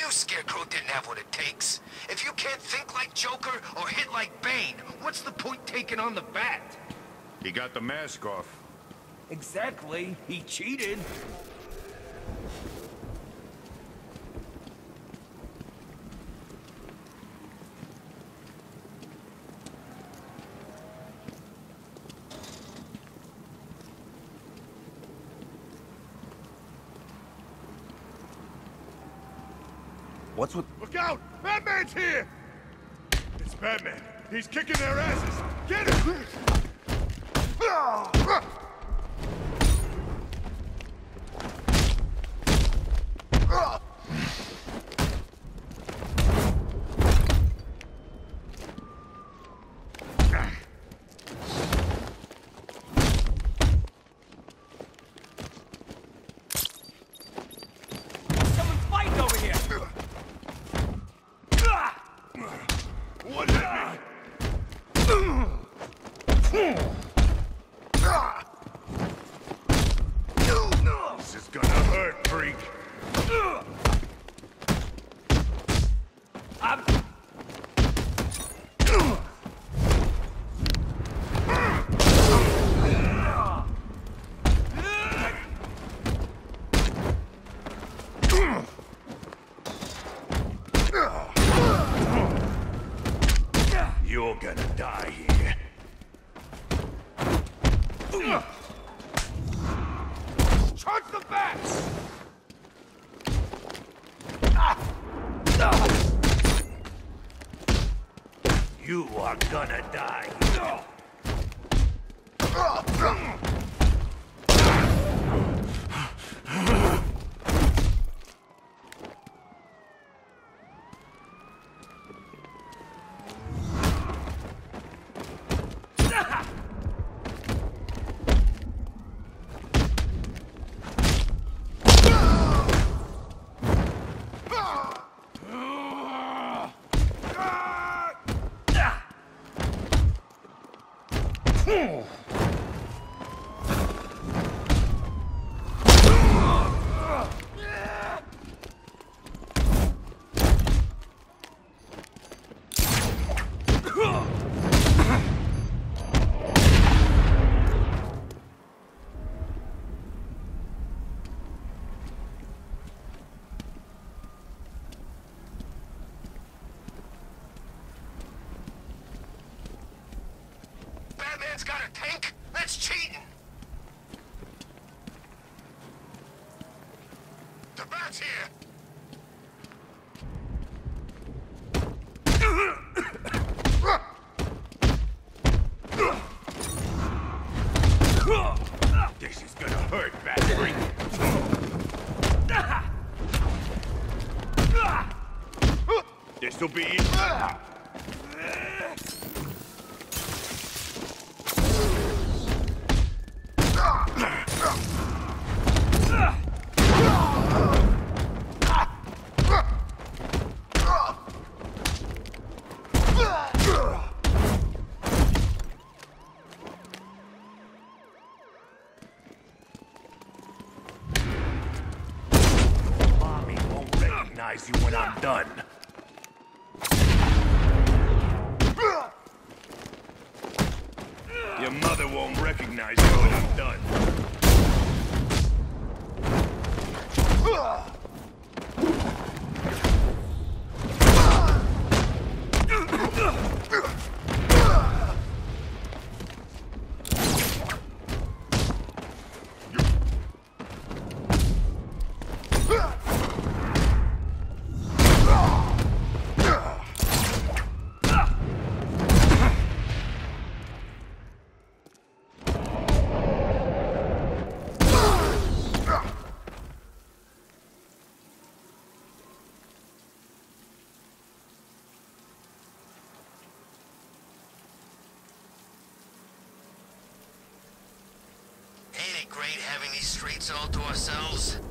knew Scarecrow didn't have what it takes. If you can't think like Joker or hit like Bane, what's the point taking on the Bat? He got the mask off. Exactly. He cheated. What's with... Look out! Batman's here! It's Batman. He's kicking their asses. Get him! Someone's fighting over here. What hit me? This is gonna hurt, freak. You're gonna die here. Charge the bats! You are gonna die. Batman's got a tank? That's cheating! The Bat's here! This is gonna hurt, Bat Freak. This'll be it. Mommy won't recognize you when I'm done. Your mother won't recognize you when I'm done. Ain't it great having these streets all to ourselves?